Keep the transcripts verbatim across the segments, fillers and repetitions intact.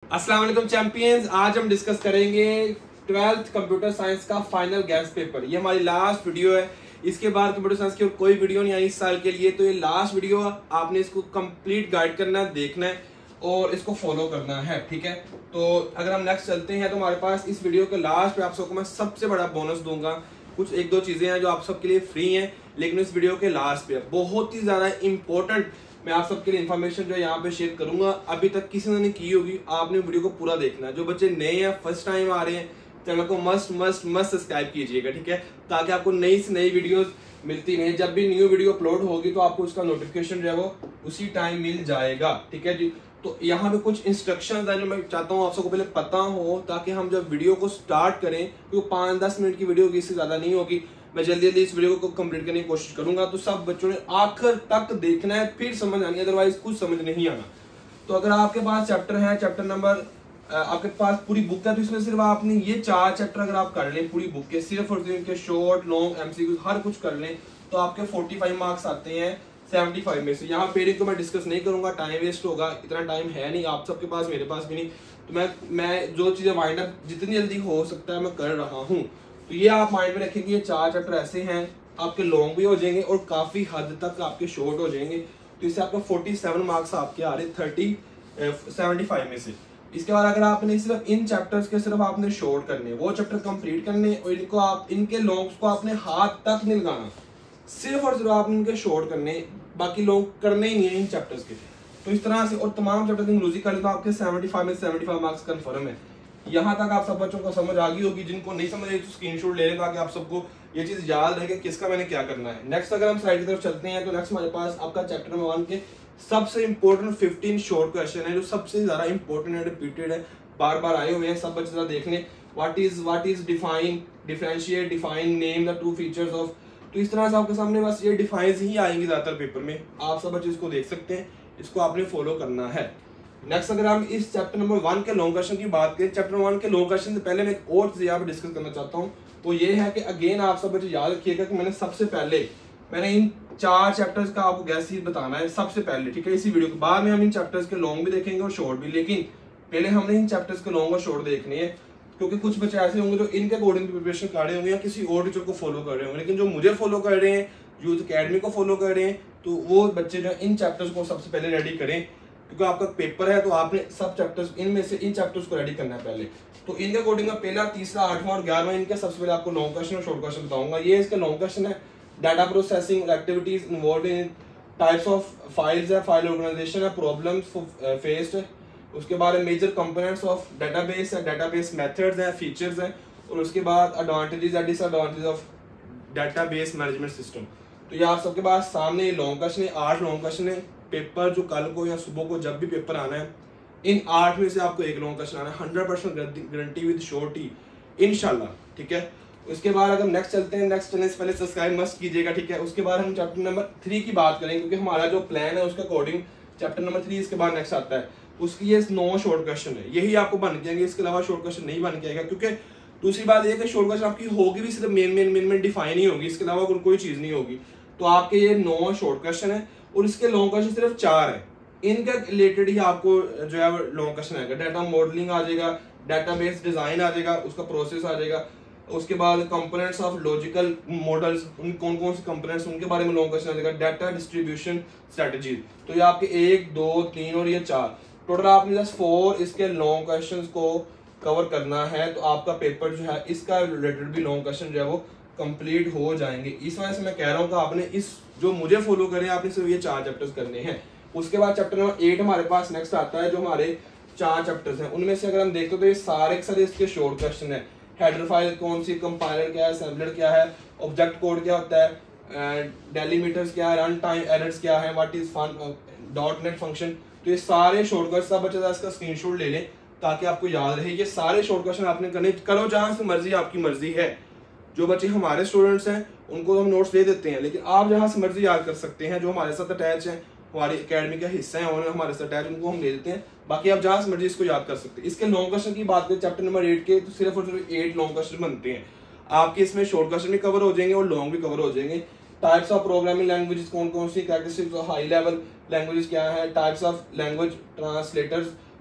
अस्सलाम वालेकुम चैंपियंस। आज हम डिस्कस करेंगे ट्वेल्थ कंप्यूटर साइंस का फाइनल गैस पेपर। ये हमारी लास्ट वीडियो है। इसके बाद कंप्यूटर साइंस की और कोई वीडियो नहीं आई इस साल के लिए, तो ये लास्ट वीडियो। आपने इसको कंप्लीट गाइड करना है, देखना है और इसको फॉलो करना है, ठीक है। तो अगर हम नेक्स्ट चलते हैं तो हमारे पास इस वीडियो के लास्ट पे आप सबको मैं सबसे बड़ा बोनस दूंगा। कुछ एक दो चीजें हैं जो आप सबके लिए फ्री हैं, लेकिन इस वीडियो के लास्ट पे बहुत ही ज्यादा इंपॉर्टेंट मैं आप सबके लिए इन्फॉर्मेशन जो है यहाँ पे शेयर करूंगा। अभी तक किसी ने नहीं की होगी, आपने वीडियो को पूरा देखना है। जो बच्चे नए हैं, फर्स्ट टाइम आ रहे हैं, चैनल को मस्ट मस्ट मस्ट सब्सक्राइब कीजिएगा, ठीक है, ताकि आपको नई से नई वीडियोस मिलती रहे। जब भी न्यू वीडियो अपलोड होगी तो आपको उसका नोटिफिकेशन जो है वो उसी टाइम मिल जाएगा, ठीक है जी। तो यहाँ पे कुछ इंस्ट्रक्शंस है जो मैं चाहता हूँ आप सबको पहले पता हो, ताकि हम जब वीडियो को स्टार्ट करें, क्योंकि पाँच दस मिनट की वीडियो होगी, इससे ज्यादा नहीं होगी। मैं जल्दी जल्दी इस वीडियो को कंप्लीट करने की कोशिश करूंगा, तो सब बच्चों ने आखिर तक देखना है, फिर समझ आनी है, अदरवाइज कुछ समझ नहीं आना। तो अगर आपके पास चैप्टर है, चैप्टर नंबर आपके पास पूरी बुक है, तो इसमें सिर्फ आपने ये चार चैप्टर अगर आप कर लें पूरी बुक के, सिर्फ और सिर्फ के शॉर्ट लॉन्ग एमसीक्यू हर कुछ कर लें, तो आपके पैंतालीस मार्क्स आते हैं पचहत्तर में से। यहाँ पेयरिंग को मैं डिस्कस नहीं करूंगा, टाइम वेस्ट होगा, इतना टाइम है नहीं आप सबके पास, मेरे पास भी नहीं। तो मैं मैं जो चीजें वाइंड अप जितनी जल्दी हो सकता है मैं कर रहा हूँ। तो ये आप माइंड में रखेंगे, ये चार चैप्टर ऐसे हैं, आपके लॉन्ग भी हो जाएंगे और काफी हद तक आपके शॉर्ट हो जाएंगे। तो इससे आपका सैंतालीस मार्क्स आपके आ रहे थर्टी सेवेंटी फाइव में से। इसके बाद अगर आपने सिर्फ इन चैप्टर्स के सिर्फ आपने शॉर्ट करने, वो चैप्टर कंप्लीट करने और इनको आप इनके लॉन्ग्स को आपने हाथ तक नहीं लगाना, सिर्फ और सिर्फ आपने इनके शॉर्ट करने, बाकी लॉन्ग करने ही नहीं है इन चैप्टर्स के। तो इस तरह से और तमाम चैप्टर इंग्लिश कर ले तो आपके पचहत्तर में पचहत्तर मार्क्स कंफर्म है। यहाँ तक आप सब बच्चों को समझ आ गई होगी। जिनको नहीं समझ आई तो स्क्रीनशॉट ले लें, ताकि आप सबको ये चीज याद रहे कि किसका मैंने क्या करना है। नेक्स्ट अगर हम स्लाइड की तरफ चलते हैं तो नेक्स्ट हमारे पास आपका चैप्टर नंबर वन के सबसे इंपॉर्टेंट फिफ्टीन शॉर्ट क्वेश्चन है, जो सबसे ज्यादा इंपॉर्टेंट है, रिपीटेड है, बार बार आए हुए हैं। सब बच्चे जरा देख लें। What is what is define, differentiate, define, name the two features of. तो इस तरह से आपके सामने बस ये डिफाइंस ही आएंगे ज्यादातर पेपर में। आप सब बच्चे इसको देख सकते हैं, इसको आपने फॉलो करना है। नेक्स्ट अगर हम इस चैप्टर नंबर वन के लॉन्ग क्वेश्चन की बात करें, चैप्टर वन के लॉन्ग क्वेश्चन से पहले मैं एक और चीज यहाँ पे डिस्कस करना चाहता हूँ। वो ये है कि अगेन आप सब बच्चे याद रखिएगा कि मैंने सबसे पहले मैंने इन चार चैप्टर्स का आपको गैस ही बताना है सबसे पहले, ठीक है। इसी वीडियो के बाद में हम इन चैप्टर्स के लॉन्ग भी देखेंगे और शॉर्ट भी, लेकिन पहले हमने इन चैप्टर्स के लॉन्ग और शॉर्ट देखने हैं, क्योंकि कुछ बच्चे ऐसे होंगे जो इनके अकॉर्डिंग प्रिपरेशन कर रहे होंगे या किसी और टीचर को फॉलो कर रहे होंगे, लेकिन जो मुझे फॉलो कर रहे हैं, यूथ अकेडमी को फॉलो कर रहे हैं, तो वो बच्चे जो इन चैप्टर्स को सबसे पहले रेडी करें, क्योंकि आपका पेपर है तो आपने सब चैप्टर्स इनमें से इन चैप्टर्स को रेडी करना है पहले। तो इनके अकॉर्डिंग मैं पहला, तीसरा, आठवां और ग्यारहवां इनके सबसे पहले आपको लॉन्ग क्वेश्चन और शॉर्ट क्वेश्चन बताऊंगा। ये इसका लॉन्ग क्वेश्चन है, data processing activities involved in, types of files है, फाइल ऑर्गेनाइजेशन है, प्रॉब्लम्स फेस्ड है, उसके बाद मेजर कंपोनेंट्स ऑफ डेटाबेस है, डेटाबेस मेथड्स हैं, फीचर्स हैं, और उसके बाद advantages and disadvantages of database management system. तो ये आप सबके पास सामने लॉन्ग क्वेश्चन है, आठ लॉन्ग क्वेश्चन है। पेपर जो कल को या सुबह को जब भी पेपर आना है, इन आठ में से आपको एक लॉन्ग क्वेश्चन आना है, hundred percent guarantee with surety इंशाल्लाह, ठीक है। उसके बाद अगर नेक्स्ट चलते हैं, नेक्स्ट चैनल से पहले सब्सक्राइब मस्ट कीजिएगा, ठीक है। उसके बाद हम चैप्टर नंबर थ्री की बात करेंगे, क्योंकि हमारा जो प्लान है उसके अकॉर्डिंग चैप्टर नंबर थ्री इसके बाद नेक्स्ट आता है। उसकी ये नौ शॉर्ट क्वेश्चन है, यही आपको बन के आएंगे, इसके अलावा शॉर्ट क्वेश्चन नहीं बन के आएगा। क्योंकि दूसरी बात यह कि शॉर्ट क्वेश्चन आपकी होगी भी सिर्फ मेन मेन मेन में डिफाइन ही होगी, इसके अलावा कोई चीज नहीं होगी। तो आपके ये नौ शॉर्ट क्वेश्चन है और इसके लॉन्ग क्वेश्चन सिर्फ चार है। इनके रिलेटेड ही आपको जो है लॉन्ग क्वेश्चन आएगा। डाटा मॉडलिंग आ जाएगा, डाटाबेस डिजाइन आ जाएगा, उसका प्रोसेस आ जाएगा। उसके बाद कंपोनेंट्स ऑफ लॉजिकल मॉडल्स, उन कौन कौन से कंपोनेंट्स उनके बारे में लॉन्ग क्वेश्चन आ जाएगा। Data distribution strategy. तो ये आपके एक, दो, तीन और ये चार, टोटल आपने जस्ट फोर इसके लॉन्ग क्वेश्चंस को कवर करना है। तो आपका पेपर जो है इसका रिलेटेड भी लॉन्ग क्वेश्चन जो है वो कंप्लीट हो जाएंगे। इस वजह से मैं कह रहा हूँ कि आपने इस जो मुझे फॉलो करें, आपने सिर्फ ये चार चैप्टर्स करने हैं। उसके बाद चैप्टर नंबर एट हमारे पास नेक्स्ट आता है, जो हमारे चार चैप्टर्स हैं उनमें से अगर हम देखते हो तो ये सारे के सारे इसके शॉर्ट क्वेश्चन है। हेडर फाइल कौन सी, कंपाइलर क्या है, असेंबलर क्या है, ऑब्जेक्ट कोड क्या होता है, डेलीमीटर्स क्या है, रन टाइम एरर्स क्या है, what is fun dot net function. तो ये सारे शॉर्ट क्वेश्चन सब बच्चे इसका स्क्रीनशॉट ले लें, ताकि आपको याद रहे। ये सारे शॉर्ट क्वेश्चन आपने करने, करो जहां से मर्जी, आपकी मर्जी है। जो बच्चे हमारे स्टूडेंट्स हैं उनको हम नोट्स दे देते हैं, लेकिन आप जहां से मर्जी याद कर सकते हैं। जो हमारे साथ अटैच है, हमारी अकेडमी का हिस्सा है, उन्होंने हमारे साथ अटैच, उनको हम दे देते हैं। बाकी आप जहां से मर्जी इसको याद कर सकते हैं। इसके लॉन्ग क्वेश्चन की बात करें चैप्टर नंबर एट के, तो सिर्फ और सिर्फ एट लॉन्ग क्वेश्चन बनते हैं आपके। इसमें शॉर्ट क्वेश्चन भी कवर हो जाएंगे और लॉन्ग भी कवर हो जाएंगे। टाइप्स ऑफ प्रोग्रामिंग लैंग्वेजेस कौन कौन सी, characteristics of high level languages क्या है, टाइप्स ऑफ लैंग्वेज ट्रांसलेटर्स,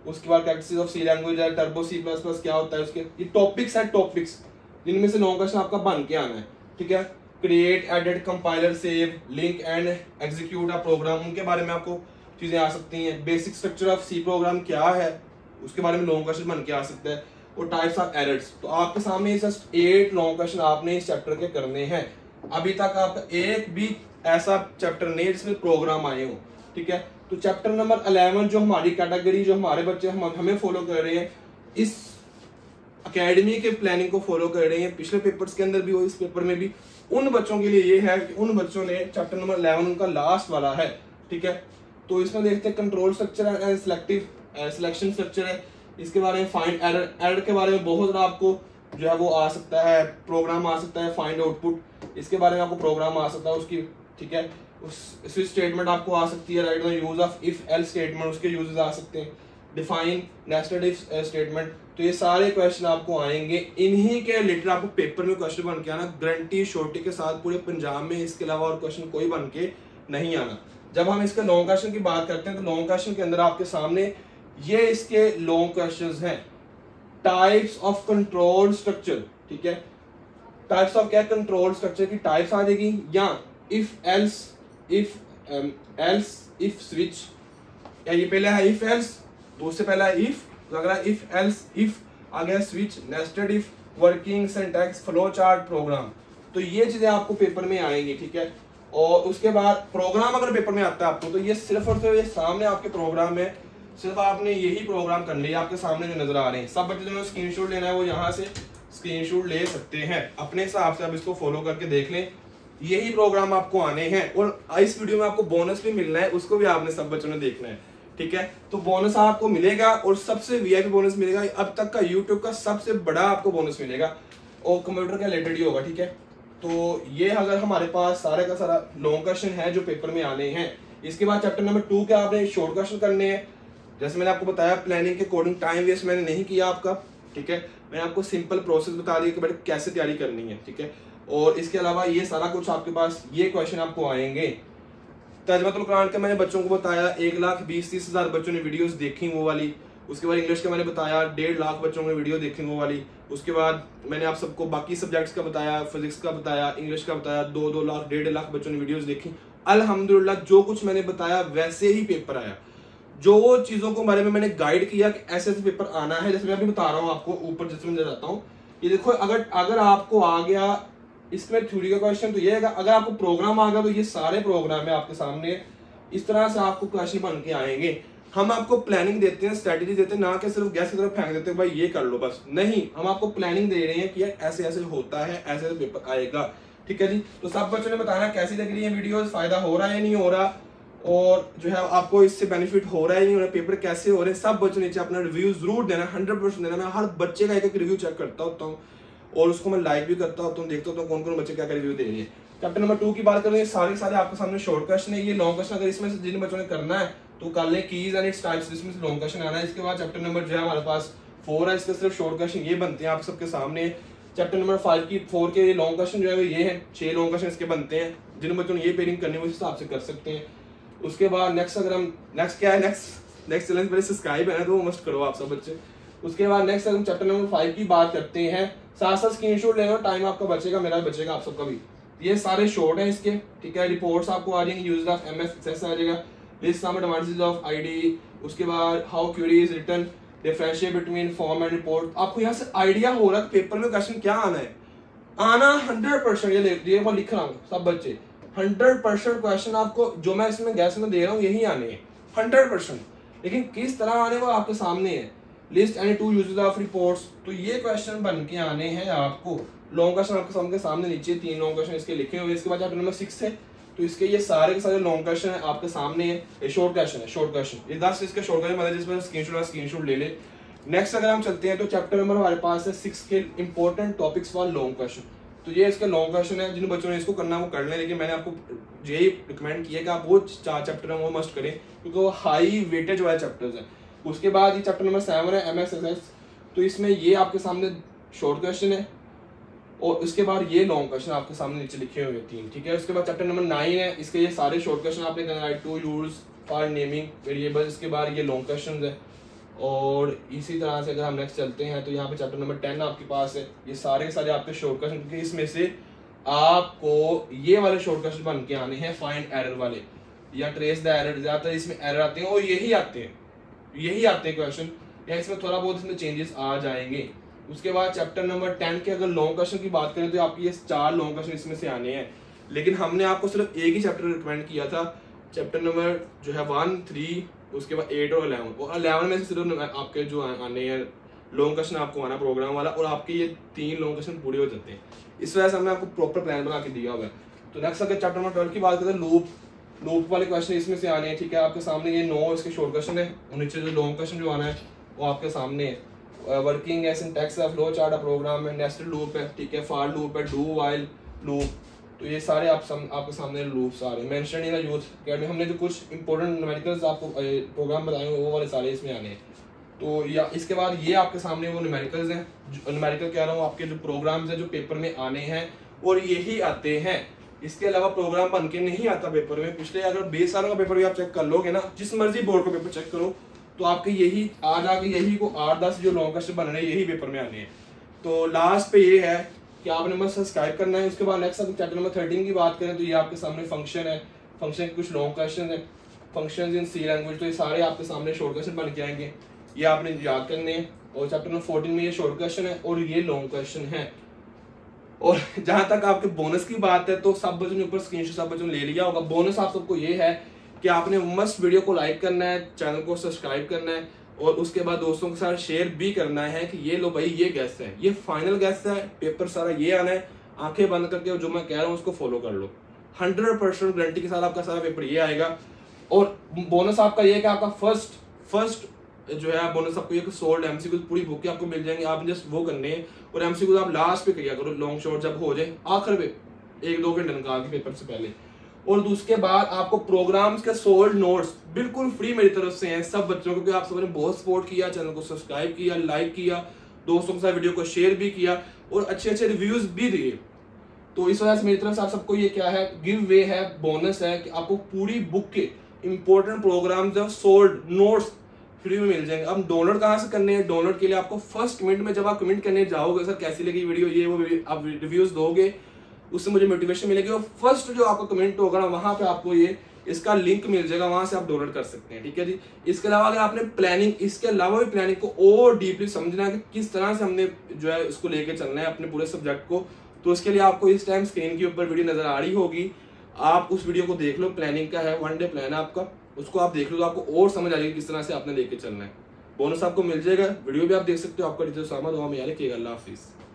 उसके बाद कैरेक्टरिस्टिक्स ऑफ सी लैंग्वेज है, टर्बो सी प्लस प्लस क्या होता है, उसके ये टॉपिक्स है, टॉपिक्स जिनमें से लॉन्ग क्वेश्चन आपका बन के आना है, ठीक है। Create, edit, compiler, save, link and execute a program, उनके बारे में आपको चीजें आ सकती हैं। Basic structure of C program क्या है, उसके बारे में लॉन्ग क्वेश्चन बन के आ सकता है। और टाइप्स ऑफ एरर्स, तो आपके सामने जस्ट एट लॉन्ग क्वेश्चन आपने इस चैप्टर के करने हैं। अभी तक आपका एक भी ऐसा चैप्टर नहीं जिसमें प्रोग्राम आए हो, ठीक है। तो चैप्टर नंबर इलेवन जो हमारी कैटेगरी, जो हमारे बच्चे हम हमें फॉलो कर रहे हैं, इस एकेडमी के प्लानिंग को फॉलो कर रहे हैं, पिछले पेपर्स के अंदर भी हो, इस पेपर में भी, उन बच्चों के लिए ये है कि उन बच्चों ने चैप्टर नंबर इलेवन उनका लास्ट वाला है, ठीक है। तो इसमें देखते हैं control structure and selective selection structure है, इसके बारे में फाइंड एरर, एरर के बारे में बहुत सारा आपको जो है वो आ सकता है, प्रोग्राम आ सकता है, फाइंड आउटपुट, इसके बारे में आपको प्रोग्राम आ सकता है उसकी, ठीक है। उस स्विच स्टेटमेंट आपको आ सकती है, write the use of if else statement, उसके यूजेस आ सकते हैं, डिफाइन नेस्टेड इफ स्टेटमेंट। तो ये सारे क्वेश्चन आपको आएंगे, इन्हीं के रिलेटेड आपको पेपर में क्वेश्चन बन के आना, गारंटी शॉर्टी के साथ पूरे पंजाब में, इसके अलावा और क्वेश्चन कोई बन के नहीं आना। जब हम इसके लॉन्ग क्वेश्चन की बात करते हैं तो लॉन्ग क्वेश्चन के अंदर आपके सामने ये इसके लॉन्ग क्वेश्चंस हैं। टाइप्स ऑफ कंट्रोल स्ट्रक्चर, ठीक है, टाइप्स ऑफ क्या, कंट्रोल स्ट्रक्चर की टाइप्स आ जाएगी, या if else, if else, if switch, या ये पहला है इफ एल्स, तो उससे पहला है इफ, तो अगला इफ एल्स, इफ आ गया switch, nested if, working, syntax, flowchart, program. तो ये चीजें आपको पेपर में आएंगी, ठीक है। और उसके बाद प्रोग्राम अगर पेपर में आता है आपको, तो ये सिर्फ और सिर्फ ये सामने आपके प्रोग्राम है, सिर्फ आपने यही प्रोग्राम करने हैं, आपके सामने जो नजर आ रहे हैं। सब बच्चे जिन्होंने स्क्रीनशॉट लेना है वो यहाँ से स्क्रीनशॉट ले सकते हैं, अपने हिसाब से आप इसको फॉलो करके देख लें, यही प्रोग्राम आपको आने हैं। और इस वीडियो में आपको बोनस भी मिलना है, उसको भी आपने सब बच्चों ने देखना है, ठीक है। तो बोनस आपको मिलेगा, और सबसे वीआईपी बोनस मिलेगा, अब तक का यूट्यूब का सबसे बड़ा आपको बोनस मिलेगा, और कंप्यूटर के रिलेटेड ही होगा, ठीक है। तो ये अगर हमारे पास सारे का सारा लॉन्ग क्वेश्चन है जो पेपर में आने हैं। इसके बाद चैप्टर नंबर टू के आपने शॉर्ट क्वेश्चन करने हैं, जैसे मैंने आपको बताया प्लानिंग के अकॉर्डिंग टाइम वेस्ट मैंने नहीं किया आपका, ठीक है। मैंने आपको सिंपल प्रोसेस बता दिया कि बेटा कैसे तैयारी करनी है, ठीक है। और इसके अलावा ये सारा कुछ आपके पास ये क्वेश्चन आपको आएंगे। तर्जुमातुल कुरान का मैंने बच्चों को बताया, एक लाख बीस तीस हजार बच्चों ने वीडियोस देखी वो वाली। उसके बाद इंग्लिश का मैंने बताया, डेढ़ लाख बच्चों ने वीडियो देखी वो वाली। उसके बाद मैंने आप सबको बाकी सब्जेक्ट्स का बताया, फिजिक्स का बताया, इंग्लिश का बताया, दो दो लाख डेढ़ लाख बच्चों ने वीडियोस देखी। अल्हम्दुलिल्लाह जो कुछ मैंने बताया वैसे ही पेपर आया। जो चीजों को बारे में मैंने गाइड किया कि ऐसे ऐसे पेपर आना है, जैसे मैं अभी बता रहा हूँ आपको ऊपर, जैसे मैं जाता हूँ, ये देखो, अगर अगर आपको आ गया इसमें थ्योरी का क्वेश्चन, तो ये है, अगर आपको प्रोग्राम आ गया तो ये सारे प्रोग्राम है आपके सामने, इस तरह से आपको क्वेश्चन बन के आएंगे। हम आपको प्लानिंग देते हैं, स्ट्रेटेजी देते हैं, ना कि सिर्फ गैस की तरफ फेंक देते हैं भाई ये कर लो बस, नहीं, हम आपको प्लानिंग दे रहे हैं कि ऐसे ऐसे होता है, ऐसे ऐसे पेपर आएगा, ठीक है जी। तो सब बच्चों ने बताना कैसी लग रही है वीडियो, फायदा हो रहा है या नहीं हो रहा, और जो है आपको इससे बेनिफिट हो रहा है नहीं हो रहा, पेपर कैसे हो रहे हैं, सब बच्चों नीचे अपना रिव्यू जरूर देना, हंड्रेड परसेंट देना। मैं हर बच्चे का एक एक रिव्यू चेक करता होता हूँ, और उसको मैं लाइक भी करता होता हूँ, देखता होता हूँ कौन कौन बच्चे क्या क्या रिव्यू दे रहे हैं। चैप्टर नंबर टू की बात करें, सारे सारे आपके सामने शॉर्ट क्वेश्चन है। ये लॉन्ग क्वेश्चन अगर इसमें से जिन बच्चों ने करना है तो कर ले, कीज एंड इट्स टाइप्स, जिसमें से लॉन्ग क्वेश्चन आना है। इसके बाद चैप्टर नंबर जो है हमारे पास फोर है, इसके सिर्फ शॉर्ट क्वेश्चन ये बनते हैं आप सबके सामने। चैप्टर नंबर फाइव की फोर के लॉन्ग क्वेश्चन जो है ये है, छह लॉन्ग क्वेश्चन इसके बनते हैं। जिन बच्चों ने ये पेयरिंग करनी है उस हिसाब से कर सकते हैं। उसके बाद नेक्स्ट अगर हम नेक्स्ट क्या है, नेक्स्ट नेक्स्ट चैलेंज मेरे सब्सक्राइब है ना, तो वो मस्ट करो आप सब बच्चे। उसके बाद नेक्स्ट अगर हम चैप्टर नंबर फाइव की बात करते हैं, साथ साथ स्क्रीनशॉट लेना, टाइम आपका बचेगा, मेरा बचेगा, आप सबका भी। ये सारे शॉर्ट हैं इसके, ठीक है। रिपोर्ट्स आपको आ जाएंगी, यूज ऑफ एमएस एक्सेस आ जाएगा, list of advantages of ID. उसके बाद how query is written, differentiate between form and report. आपको यहाँ से आइडिया हो रहा है पेपर में क्वेश्चन क्या आना है, आना हंड्रेड परसेंट ये ये मैं लिख रहा हूँ सब बच्चे, हंड्रेड परसेंट क्वेश्चन आपको जो मैं इसमें गैस में दे रहा हूँ यही आने हैं हंड्रेड परसेंट। लेकिन किस तरह आने वो आपके सामने है। List and two uses of reports, तो ये क्वेश्चन बन के आने हैं आपको। लॉन्ग क्वेश्चन आपके सामने सामने नीचे तीन लॉन्ग क्वेश्चन इसके लिखे हुए। इसके बाद चैप्टर नंबर सिक्स है, तो इसके ये सारे के सारे लॉन्ग क्वेश्चन है आपके सामने है। ये शॉर्ट क्वेश्चन है, शॉर्ट क्वेश्चन ये दस इसके शॉर्ट क्वेश्चन मतलब जिसमें स्क्रीनशॉट स्क्रीनशॉट ले ले। नेक्स्ट अगर हम चलते हैं तो चैप्टर नंबर हमारे पास है सिक्स के important topics for long question. तो ये इसके लॉन्ग क्वेश्चन है, जिन बच्चों ने इसको करना वो कर लें, लेकिन मैंने आपको यही रिकमेंड किया कि आप वो चार चैप्टर हैं वो मस्ट करें क्योंकि वो हाई वेटेज वाले चैप्टर्स हैं। उसके बाद ये चैप्टर नंबर सेवन है एम एस एस एस, तो इसमें ये आपके सामने शॉर्ट क्वेश्चन है और उसके बाद ये लॉन्ग क्वेश्चन आपके सामने नीचे लिखे हुए तीन, ठीक है। उसके बाद चैप्टर नंबर नाइन है, इसके ये सारे शॉर्ट क्वेश्चन आपने करना है, to use for naming variable. इसके बाद ये लॉन्ग क्वेश्चन है और इसी तरह से अगर हम नेक्स्ट चलते हैं तो यहाँ पे चैप्टर नंबर टेन आपके पास है। ये सारे के सारे आपके शॉर्ट क्वेश्चन, क्योंकि इसमें से आपको ये वाले शॉर्ट क्वेश्चन बन के आने हैं, फाइंड एरर वाले या ट्रेस द एरर। ज्यादातर इसमें एरर आते हैं और यही आते हैं यही आते हैं क्वेश्चन, या इसमें थोड़ा बहुत इसमें चेंजेस आ जाएंगे। उसके बाद चैप्टर नंबर टेन के अगर लॉन्ग क्वेश्चन की बात करें तो आपकी ये चार लॉन्ग क्वेश्चन इसमें से आने हैं, लेकिन हमने आपको सिर्फ एक ही चैप्टर रिकमेंड किया था, चैप्टर नंबर जो है वन थ्री उसके बाद एट और अलेवन। और अलेवन में से सिर्फ आपके जो आने हैं लॉन्ग क्वेश्चन आपको आना प्रोग्राम वाला, और आपके ये तीन लॉन्ग क्वेश्चन पूरे हो जाते हैं। इस वजह से हमने आपको प्रॉपर प्लान बना के दिया हुआ है। तो नेक्स्ट अगर चैप्टर नंबर ट्वेल्व की बात करें, लूप लूप वाले क्वेश्चन इसमें से आने हैं, ठीक है। आपके सामने ये नौ इसके शॉर्ट क्वेश्चन है, और नीचे जो लॉन्ग क्वेश्चन जो आना है वो आपके सामने है। वर्किंग है, सिंटैक्स है, फ्लो चार्ट है, प्रोग्राम है, नेस्टेड लूप है, ठीक है, फॉर लूप है, डू व्हाइल लूप। तो ये सारे आप सम, आपके सामने लूप्स आ रहे हैं। मेंशन इन यूथ अकेडमी हमने जो कुछ इंपॉर्टेंट न्यूमेरिकल्स आपको प्रोग्राम बताए वो वाले सारे इसमें आने हैं। तो या इसके बाद ये आपके सामने वो न्यूमेरिकल्स हैं, न्यूमेरिकल कह रहा हूँ, आपके जो प्रोग्राम्स हैं जो पेपर में आने हैं और यही आते हैं। इसके अलावा प्रोग्राम बन के नहीं आता पेपर में। पिछले अगर बीस सालों का पेपर भी आप चेक कर लोगे ना, जिस मर्जी बोर्ड का पेपर चेक करो, तो आपके यही आज आके यही को आठ दस जो लॉन्ग क्वेश्चन बन रहे हैं यही पेपर में आने हैं। तो लास्ट पे ये है कि आपने बस सब्सक्राइब करना है। उसके बाद नेक्स्ट चैप्टर नंबर थर्टीन की बात करें तो ये आपके सामने फंक्शन है, फंक्शन के कुछ लॉन्ग क्वेश्चन है, फंक्शन इन सी लैंग्वेज। तो ये सारे आपके सामने शॉर्ट क्वेश्चन बन के आएंगे, ये आपने याद करने हैं। और चैप्टर नंबर फोर्टीन में ये शॉर्ट क्वेश्चन है और ये लॉन्ग क्वेश्चन है। और जहां तक आपके बोनस की बात है तो सब बच्चों ने ऊपर स्क्रीनशॉट सब बच्चों ने ले लिया होगा। बोनस आप सबको ये है कि आपने मस्ट वीडियो को लाइक करना है, चैनल को सब्सक्राइब करना है, और उसके बाद दोस्तों के साथ शेयर भी करना है कि ये लो भाई ये गेस्ट है, ये फाइनल गेस्ट है, पेपर सारा ये आना है। आंखें बंद करके जो मैं कह रहा हूँ उसको फॉलो कर लो, हंड्रेड परसेंट गारंटी के साथ आपका सारा पेपर ये आएगा। और बोनस आपका ये है कि आपका फर्स्ट फर्स्ट जो है बोनस आपको ये सोल्ड एमसीक्यू पूरी बुक आपको मिल जाएंगे। आप जस्ट वो करने हैं और एमसीक्यू आप लास्ट पे किया करो, लॉन्ग शॉर्ट जब हो जाए आखिर पे एक दो घंटे निकाल के पेपर से पहले। और उसके बाद आपको प्रोग्राम्स के सोल्ड नोट्स बिल्कुल फ्री मेरी तरफ से हैं सब बच्चों को, क्योंकि आप सबने बहुत सपोर्ट किया, चैनल को सब्सक्राइब किया, लाइक किया, दोस्तों के साथ वीडियो को शेयर भी किया और अच्छे अच्छे रिव्यूज भी दिए। तो इस वजह से मेरी तरफ से आप सबको ये क्या है, गिव वे है, बोनस है कि आपको पूरी बुक के इंपॉर्टेंट प्रोग्राम्स जो सोल्ड नोट्स फ्री में मिल जाएंगे। अब डाउनलोड कहाँ से करने हैं? डाउनलोड के लिए आपको फर्स्ट कमेंट में जब आप कमेंट करने जाओगे सर कैसी लगी वीडियो, ये वो आप रिव्यूज दोगे, उससे मुझे मोटिवेशन मिलेगी। और फर्स्ट जो आपका कमेंट होगा ना वहां पे आपको ये इसका लिंक मिल जाएगा, वहां से आप डाउनलोड कर सकते हैं, ठीक है जी। इसके अलावा अगर आपने प्लानिंग इसके अलावा भी प्लानिंग को और डीपली समझना है कि किस तरह से हमने जो है इसको लेके चलना है अपने पूरे सब्जेक्ट को, तो उसके लिए आपको इस टाइम स्क्रीन के ऊपर वीडियो नजर आ रही होगी, आप उस वीडियो को देख लो। प्लानिंग का है, वन डे प्लान है आपका, उसको आप देख लो तो आपको और समझ आ जाएगी किस तरह से आपने लेके चलना है। बोनस आपको मिल जाएगा, वीडियो भी आप देख सकते हो। आपका टीचर सामा दुआ में याद रखिएगा। अल्लाह हाफिज।